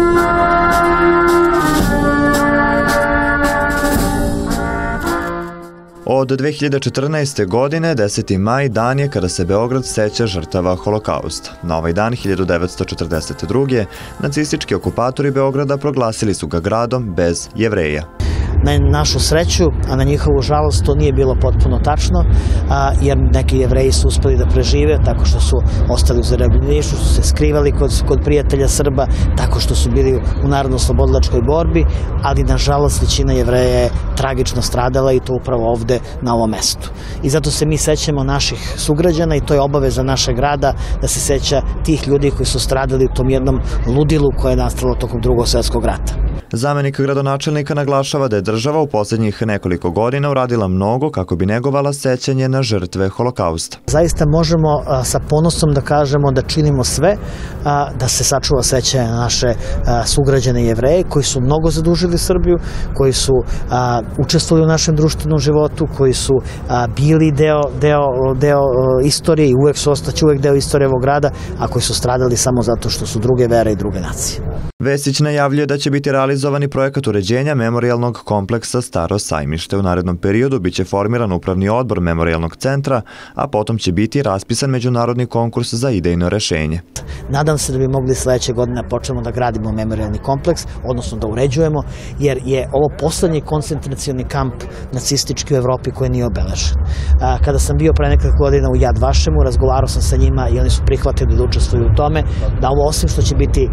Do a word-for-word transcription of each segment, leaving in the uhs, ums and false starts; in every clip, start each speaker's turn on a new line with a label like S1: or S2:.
S1: Od dve hiljade četrnaeste. godine deseti maj dan je kada se Beograd seća žrtava Holokausta. Na ovaj dan hiljadu devetsto četrdeset druge. nacistički okupatori Beograda proglasili su ga gradom bez Jevreja.
S2: Na našu sreću, a na njihovu žalost, to nije bilo potpuno tačno, jer neki Jevreji su uspeli da prežive tako što su ostali u zarobljeništvu, su se skrivali kod prijatelja Srba, tako što su bili u narodno-oslobodilačkoj borbi, ali nažalost većina Jevreja je tragično stradala i to upravo ovde na ovom mestu. I zato se mi sećamo naših sugrađana i to je obaveza našeg grada da se seća tih ljudi koji su stradali u tom jednom ludilu koje je nastalo tokom Drugog svjetskog rata.
S1: Zamenik gradonačelnika naglašava da je država u posljednjih nekoliko godina uradila mnogo kako bi negovala sećanje na žrtve Holokausta.
S2: Zaista možemo sa ponosom da kažemo da činimo sve da se sačuva sećanje na naše sugrađane Jevreje koji su mnogo zadužili Srbiju, koji su učestvovali u našem društvenom životu, koji su bili deo istorije i uvek su ostaći uvek deo istorije ovog grada, a koji su stradali samo zato što su druge vere i druge nacije.
S1: Vesić najavljuje da će biti realizovani projekat uređenja memorijalnog kompleksa Staro sajmište. U narednom periodu biće formiran upravni odbor memorijalnog centra, a potom će biti raspisan međunarodni konkurs za idejno rešenje.
S2: Nadam se da bi mogli sledeće godine počnemo da gradimo memorijalni kompleks, odnosno da uređujemo, jer je ovo poslednji koncentracioni kamp nacistički u Evropi koji nije obeležen. Kada sam bio pre nekoliko godina u Jad Vašemu, razgovarao sam sa njima i oni su prihvatili da učestvuju u tome, da ovo osim što će biti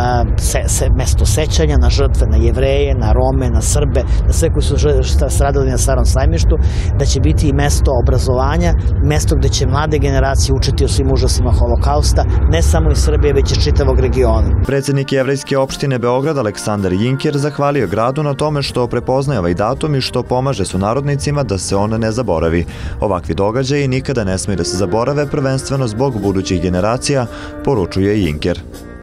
S2: mesto sećanja na žrtve, na Jevreje, na Rome, na Srbe, na sve koji su stradali na Starom sajmištu, da će biti i mesto obrazovanja, mesto gde će mlade generacije učiti o svim užasima Holokausta, ne samo iz Srbije, već iz čitavog regiona.
S1: Predsednik Jevrejske opštine Beograd Aleksandar Jinker zahvalio gradu na tome što prepoznaje ovaj datum i što pomaže sunarodnicima da se on ne zaboravi. Ovakvi događaji nikada ne smiju da se zaborave, prvenstveno zbog budućih generacija, poručuje Jinker.